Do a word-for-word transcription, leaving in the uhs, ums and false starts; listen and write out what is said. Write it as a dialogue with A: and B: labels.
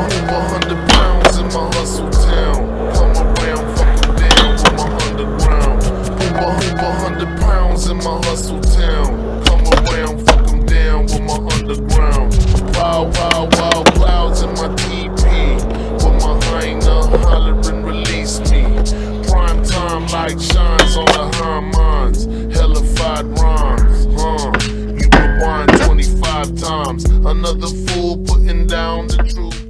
A: Move a hundred pounds in my hustle town. Come around, fuck 'em down with my underground. Move a, move a hundred pounds in my hustle town. Come around, fuck 'em down with my underground. Wild, wild, wild clouds in my T P. With my hyena hollering, release me. Prime time light shines on the high minds. Hellified rhymes, huh? You rewind twenty-five times. Another fool putting down the truth.